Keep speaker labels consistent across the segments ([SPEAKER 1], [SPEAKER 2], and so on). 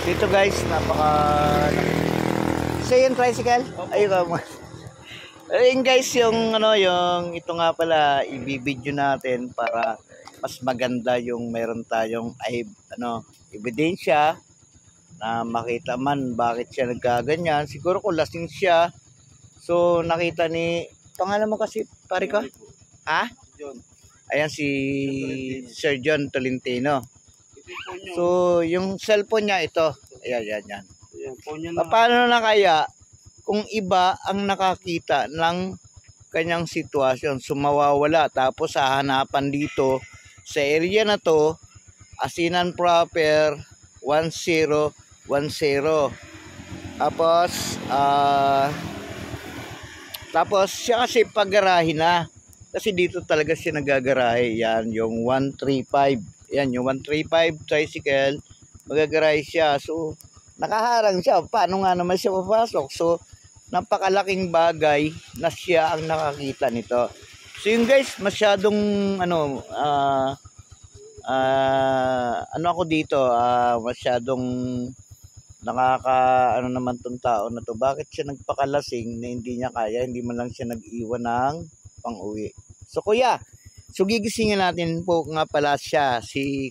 [SPEAKER 1] Dito guys, napaka... So yung tricycle? Ayun ka. Ayun guys, yung ano, yung ito nga pala, i-video natin para mas maganda yung meron tayong ebidensya na makita man bakit siya nagkaganyan. Siguro kung lasing siya. So nakita ni, pangalan mo kasi pare ko? Ha?
[SPEAKER 2] John.
[SPEAKER 1] Ayan si Sir John Tolentino. So yung cellphone niya ito. Ayan. Paano na kaya kung iba ang nakakita ng kanyang sitwasyon, sumawawala tapos hahanapan dito sa area na to, Asinan Proper 1010. Tapos siya kasi paggarahe na, kasi dito talaga siya nagagarahe. Yan yung 135, yan yung 135 tricycle, magagarahe siya. So nakaharang siya, paano nga naman siya papasok? So napakalaking bagay na siya ang nakakita nito. So yun guys, masyadong ako dito, masyadong naman tong tao na to. Bakit siya nagpakalasing na hindi niya kaya, hindi man lang siya nag-iwan ng pang-uwi. So kuya, so gigisingin natin po nga pala siya, si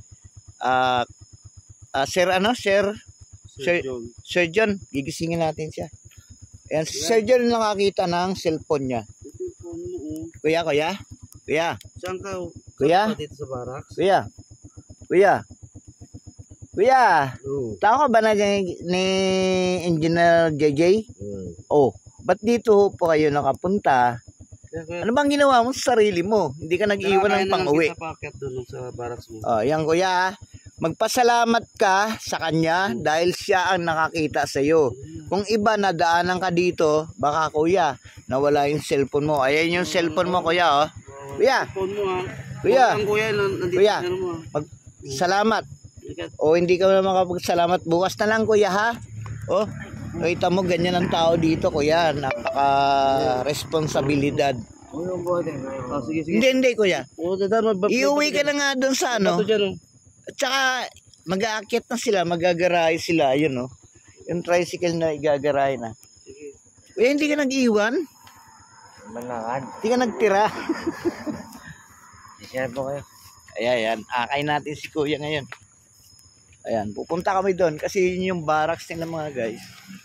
[SPEAKER 1] Sir John, gigisingin natin siya. Ayan, si Sir John nakakita ng cellphone niya. Kuya.
[SPEAKER 2] Saan ka?
[SPEAKER 1] Kuya?
[SPEAKER 2] Dito sa barracks?
[SPEAKER 1] Kuya. Tao ka ba na ni Engineer JJ? Oh, ba't dito po kayo nakapunta? Ano bang ginawa mo sa sarili mo? Hindi ka nag-iwan ng pang-uwi.
[SPEAKER 2] Sa barracks mo.
[SPEAKER 1] Oh, yan kuya. Magpasalamat ka sa kanya dahil siya ang nakakita sa iyo. Kung iba nadaanan ka dito, baka kuya, nawala yung cellphone mo. Ayan yung cellphone mo kuya, oh. Kuya. Kuya. Salamat. O hindi ka na makapagsalamat. Bukas na lang kuya ha. Oh, kita mo ganyan ang tao dito kuya. Napaka-responsibilidad.
[SPEAKER 2] Sige.
[SPEAKER 1] Hindi kuya. Iuwi ka na nga doon sa ano. At saka mag-aakyat na sila, magagarahe sila, yun no. Yung tricycle na igagarahe na. Kuya, hindi ka nag-iwan?
[SPEAKER 2] Malakad.
[SPEAKER 1] Hindi ka nagtira?
[SPEAKER 2] Kaya po kayo.
[SPEAKER 1] Ayan, akay natin si kuya ngayon. Ayan, pupunta kami doon kasi yun yung barracks nila mga guys.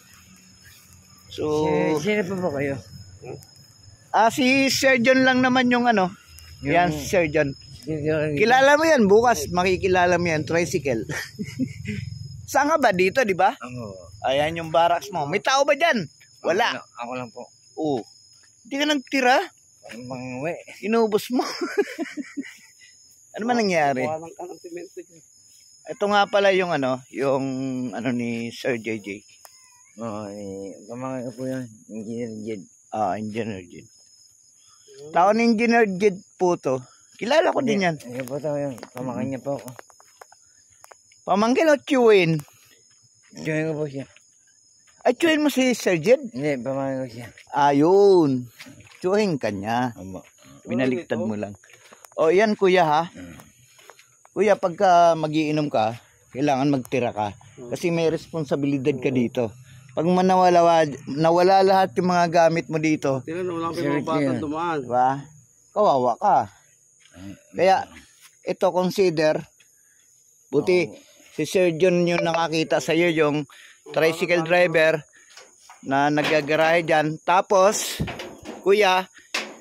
[SPEAKER 1] So,
[SPEAKER 2] sino po kayo?
[SPEAKER 1] Si Sir John lang naman yung ano. Yan, si Sir John. Kilala mo yan, bukas makikilala mo yan, tricycle. Saan ka ba? Dito, di ba? Ayan yung barracks mo. May tao ba dyan? Wala.
[SPEAKER 2] Ako lang po.
[SPEAKER 1] Oo. Hindi ka nagtira?
[SPEAKER 2] Manguwi.
[SPEAKER 1] Inubos mo. Ano man nangyari? Ito nga pala yung ni Sir JJ.
[SPEAKER 2] Pamangkin ko po yan, Engineer Jed.
[SPEAKER 1] Engineer Jed. Tao ni Engineer Jed po to. Kilala ko din yan.
[SPEAKER 2] Hindi po tayo yung pamangkin niya po ako.
[SPEAKER 1] Pamangkin o chewin?
[SPEAKER 2] Chewin ko po siya.
[SPEAKER 1] Ay, chewin mo si Sir Jed?
[SPEAKER 2] Hindi, pamangkin ko siya.
[SPEAKER 1] Ayun. Chewin ka niya. Binaligtad mo lang. O, yan kuya ha. Kuya, pagka magiinom ka, kailangan magtira ka. Kasi may responsibilidad ka dito. Pag nawala lahat yung mga gamit mo dito.
[SPEAKER 2] Wala pa yung mga batang dumaan.
[SPEAKER 1] Diba? Kawawa ka. Kaya, ito consider, buti si Sir John yung nakakita sa iyo, yung tricycle driver na nagagarahe dyan. Tapos, kuya,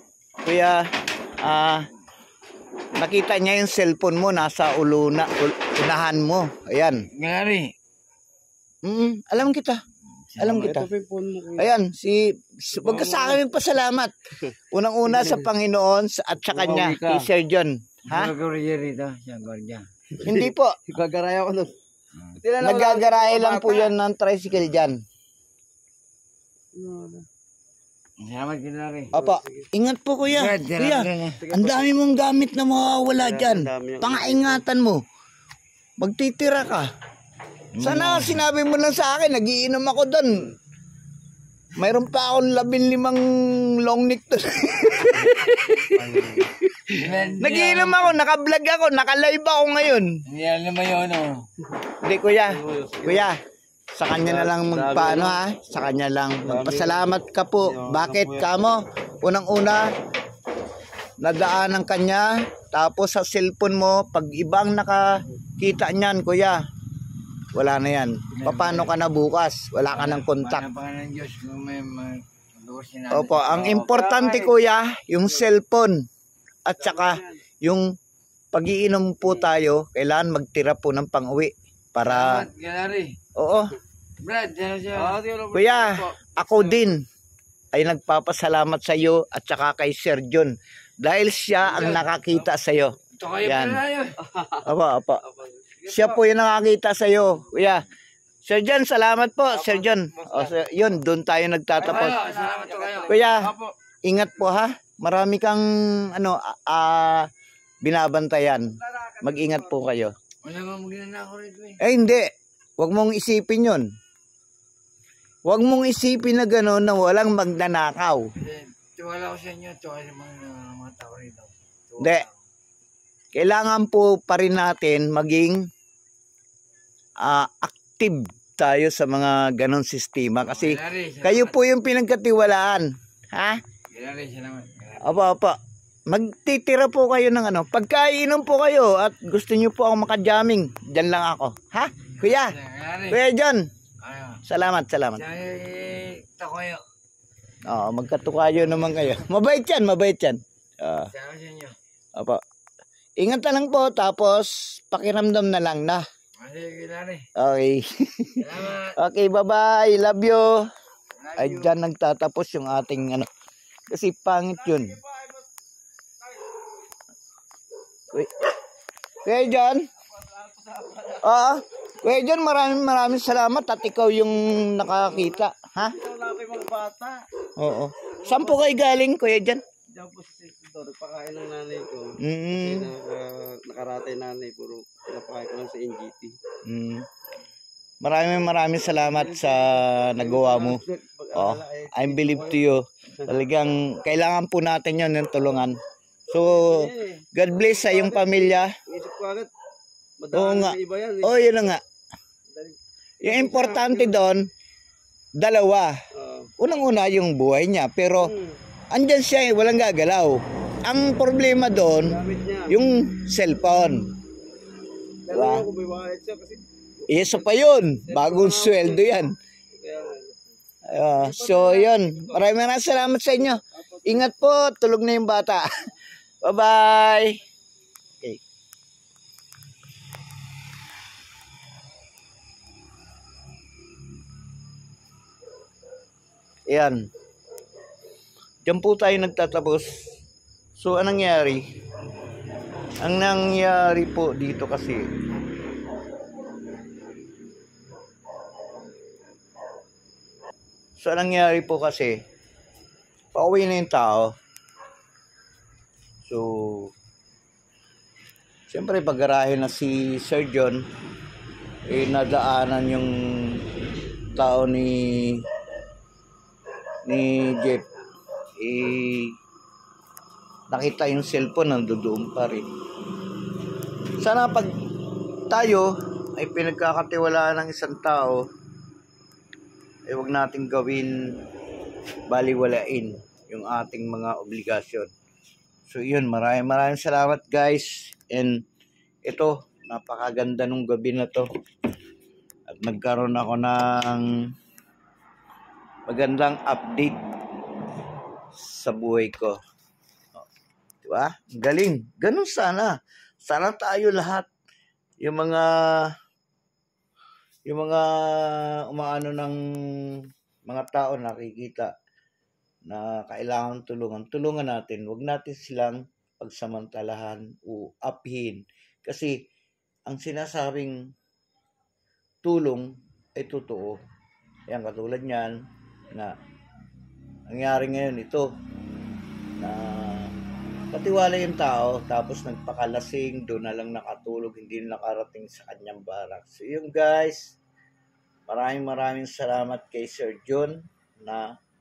[SPEAKER 1] nakita niya yung cellphone mo, nasa unahan mo. Ayan.
[SPEAKER 2] Ngari.
[SPEAKER 1] Alam kita. Ayan, wag ka sa akin pasalamat. Unang-una sa Panginoon at sa kanya, si Sir John. Ha? Hindi po.
[SPEAKER 2] Gagarahe ako nun.
[SPEAKER 1] Nagagarahe lang po yan ng tricycle dyan.
[SPEAKER 2] Salamat din na rin.
[SPEAKER 1] Opo, ingat po kuya. Kuya, ang dami mong gamit na mawawala dyan. Pangaingatan mo. Magtitira ka. Sana sinabi mo lang sa akin, nagiinom ako doon. Mayroon pa akong 15 long neck to. Nagiinom ako, naka-vlog ako, naka-live ako ngayon.
[SPEAKER 2] Hindi naman yun, oh.
[SPEAKER 1] Hindi, kuya. Kuya, sa kanya na lang magpaano ha. Sa kanya lang. Magpasalamat ka po. Bakit kamo? Unang-una, nadaan ng kanya. Tapos sa cellphone mo, pag ibang nakakita niyan, kuya, wala na yan. Paano ka na bukas? Wala ka ng kontak.
[SPEAKER 2] Ng Diyos kung may
[SPEAKER 1] Opo, ang importante kuya, yung cellphone. At saka, yung pag-iinom po tayo, kailangan magtira po ng pang-uwi. Para, oo.
[SPEAKER 2] Brad, yan siya.
[SPEAKER 1] Kuya, ako din ay nagpapasalamat sa iyo at saka kay Sir John. Dahil siya ang nakakita sa iyo.
[SPEAKER 2] Ito kayo
[SPEAKER 1] Yan.
[SPEAKER 2] pala yun.
[SPEAKER 1] Opo. Siya po yung nakakita sa iyo, kuya. Sir John, salamat po, Sir John. O, yun, doon tayo nagtatapos.
[SPEAKER 2] Salamat po kayo.
[SPEAKER 1] Kuya, ingat po ha. Marami kang binabantayan. Mag-ingat po kayo.
[SPEAKER 2] Wala nga magnanakaw rito eh.
[SPEAKER 1] Hindi. Huwag mong isipin yun. Huwag mong isipin na gano'n na walang magnanakaw.
[SPEAKER 2] Tiwala ko sa inyo, tiwala sa mga tao rito.
[SPEAKER 1] Hindi. Kailangan po pa rin natin maging active tayo sa mga ganon sistema. Kasi kayo po yung pinagkatiwalaan. Ha? Opo. Magtitira po kayo ng ano. Pagkainom po kayo at gusto nyo po ako makajaming, dyan lang ako. Ha? Kuya? Kuya John? Salamat.
[SPEAKER 2] Ito kayo.
[SPEAKER 1] Oo, magkatukayo naman kayo. Mabait yan.
[SPEAKER 2] Salamat sa inyo.
[SPEAKER 1] Opo. Ingat na lang po, tapos pakiramdam na lang na. Okay.
[SPEAKER 2] Salamat.
[SPEAKER 1] Okay, bye-bye. Love you. Ay, dyan nagtatapos yung ating ano. Kasi pangit yun. Kuya John? Oo. Kuya John, maraming salamat at ikaw yung nakakita. Ha?
[SPEAKER 2] Wala kayo mga bata.
[SPEAKER 1] Oo. Saan po kayo galing, Kuya John?
[SPEAKER 2] Diyan po sa sektor, nagpakain ng nanay ko.
[SPEAKER 1] Mm.
[SPEAKER 2] Nakaratay nanay, puro pinapakain ko lang sa NGT.
[SPEAKER 1] Mm. Maraming salamat sa nagawa mo. Oh, I believe to you. Talagang kailangan po natin yun ng tulungan. So, God bless sa iyong pamilya.
[SPEAKER 2] Isip ko agad,
[SPEAKER 1] Oo nga.
[SPEAKER 2] iba yan.
[SPEAKER 1] Oh, yun na nga. Yung importante doon, dalawa. Unang-una yung buhay niya, pero andyan siya, walang gagalaw. Ang problema doon, yung cellphone. Diba? Isa pa yun. Bagong sweldo yan. So, yun. Maraming salamat sa inyo. Ingat po. Tulog na yung bata. Bye-bye. Okay. Ayan. Diyan po tayo nagtatapos. So, anong nangyari? Ang nangyari po dito kasi, pauwi na yung tao. So, siyempre pag-garahe na si Sir John, nadaanan yung tao ni Jeff. Nakita yung cellphone, nandoon pa rin. Sana pag tayo ay pinagkakatiwalaan ng isang tao, huwag nating gawin baliwalain yung ating mga obligasyon. So yun, maraming salamat guys. And ito, napakaganda nung gabi na to. At nagkaroon ako ng magandang update sa buhay ko. Diba? Galing. Ganun sana. Sana tayo lahat. Yung mga umaano ng mga tao nakikita na kailangan tulungan natin. Huwag natin silang pagsamantalahan o apihin. Kasi ang sinasabing tulong ay totoo. Yan, katulad niyan na nangyari ngayon ito na katiwala yung tao tapos nagpakalasing, doon na lang nakatulog, hindi nakarating sa kanyang barak. So yun guys, maraming salamat kay Sir John na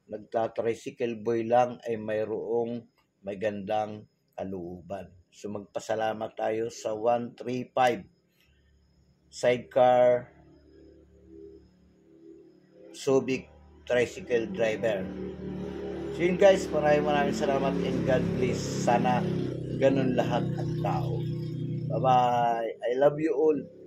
[SPEAKER 1] nagtatricycle boy lang ay mayroong magandang kalooban. So magpasalamat tayo sa 135 sidecar Subic tricycle driver. So yun guys, maraming salamat and God bless. Sana ganun lahat ang tao. Bye-bye. I love you all.